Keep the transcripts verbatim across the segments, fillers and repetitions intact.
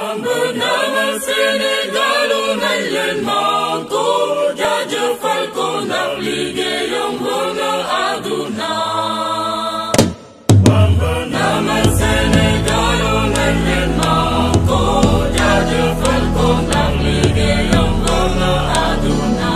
Bamba namal Sénégalu nañ leen manko jaajëfal ko ndax liggéeyam wër na àdduna. Bamba namal Sénégalu nañ leen manko jaajëfal ko ndax liggéeyam wër na àdduna.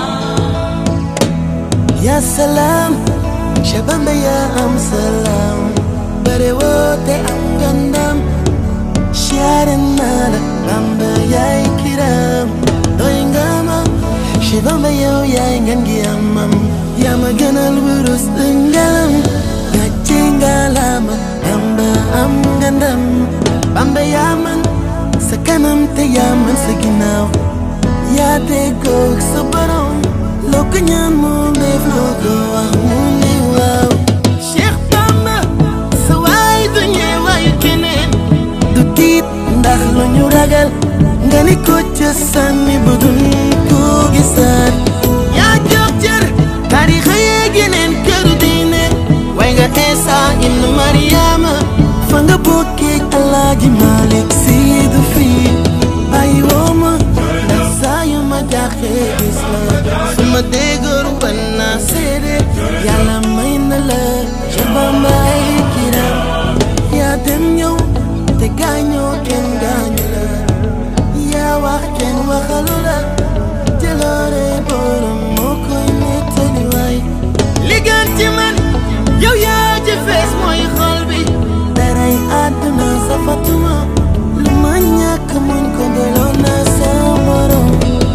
Ya salam, Cheikh Bamba ya am salam, bare woote am gandam. Sharanala, Bamba yai kiram, doingama. Cheikh Bamba yow yai ngangi amam, yama ganal burus dengalam. Gachengalama, Bamba am gandam. Bamba yaman, sakanam te yaman sa ginaaw. Ya tego sa borom, loko ñaan mo def loko wax mu ne waaw. Cheikh Bamba, sa waay du ñeeway keneen. Du tiit ndax lu ñu ragal nga ni ko ca sànni bu dun ko gisaat. Yaa jox cër tariixa yeeg yeneen këru diine, way nga Isa ibnu Mariama fa nga bokkee Alaaji Malik Si du fii. Bàyyi woo ma ndax saa yu ma jaaxee gis la, su ma déggoor wan naa seede Yàlla may na la Cheikh Bamba ay kiram. Yaa dem ñëw te gaañoo kenn gaañu la, yaa wax kenn waxalu la, jaloore borom moo koy nettali waay. Li gën ci man yow yaa ci fees mooy xol bi, daray àdduna safatuma, lu ma ñàkk muñ ko delloo naa sa morom.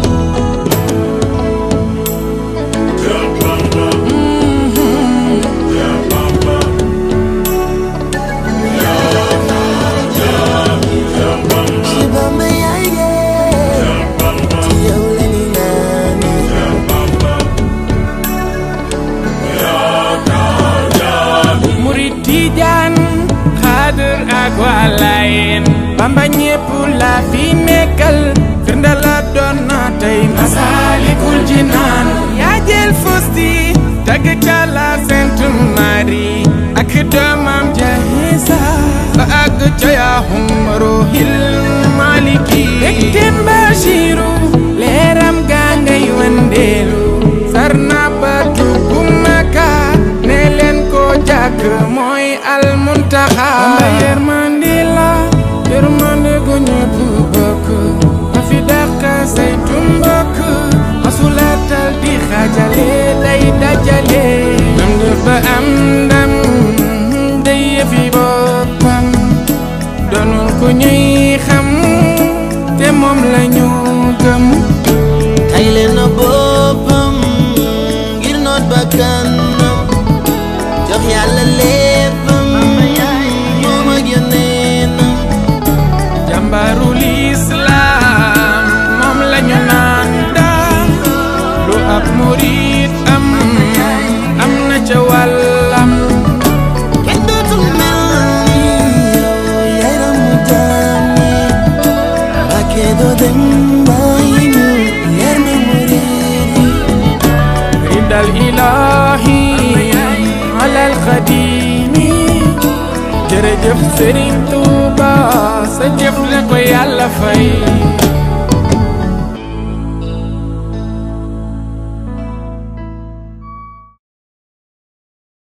Bamba ñépp la fi nekkal, firnde la doon na tey Masaalikul Jinaan. yaa jël fusti tagg ca la Sainte Marie ak doomam ja Isa ba àgg ca yaa Umaruhil Maliki. Bektem Bashiru leeram gaa ngay wandeelu, sar na ba dugg Makka ne leen ko jàkk mooy Al Muntaxa. Bamba yërmande la, yërmande gu ñépp bokk, ma fi dàqa saytu mbokk, masulatal di xaajale day dajale. nam def ba am ndam day yëfi boppam, doonul ku ñuy xam te moom la ñu gëm. Tay leen na boppam ngir noot bakkanam, jox Yàlla léppam moom ak yonenam. Jàmbaarul Islam moom la ñu naan daan, lu ab murit am am na ca wàllam. Kenn dootul mel ni yow yaay ramu jaam ñi, Mbàkke doo dem bàyyi ñu leer na murit yi. ridal ilahi alal xadimi, jërëjëf Sëriñ Tuuba sa jëf la ko Yàlla fay.